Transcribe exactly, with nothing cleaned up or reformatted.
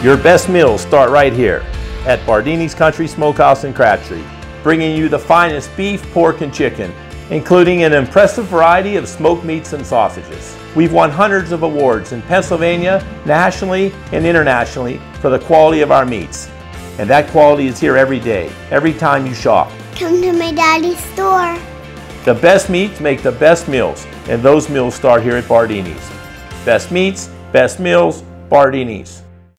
Your best meals start right here at Bardine's Country Smokehouse in Crabtree, bringing you the finest beef, pork, and chicken, including an impressive variety of smoked meats and sausages. We've won hundreds of awards in Pennsylvania, nationally, and internationally for the quality of our meats. And that quality is here every day, every time you shop. Come to my daddy's store. The best meats make the best meals, and those meals start here at Bardine's. Best meats, best meals, Bardine's.